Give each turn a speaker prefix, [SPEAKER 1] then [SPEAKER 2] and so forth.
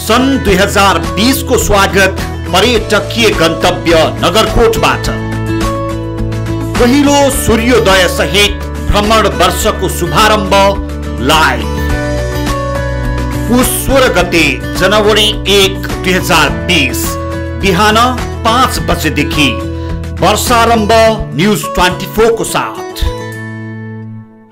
[SPEAKER 1] सन् 2020 को स्वागत पर्यटकीय गन्तव्य नगरकोटबाट। पहिलो सूर्योदय सहित भ्रमण वर्षको शुभारम्भ लाइभ। पुस 16 गते जनवरी 1, 2020 बिहान 5 बजेदेखि वर्षारम्भ न्युज 24 को साथ।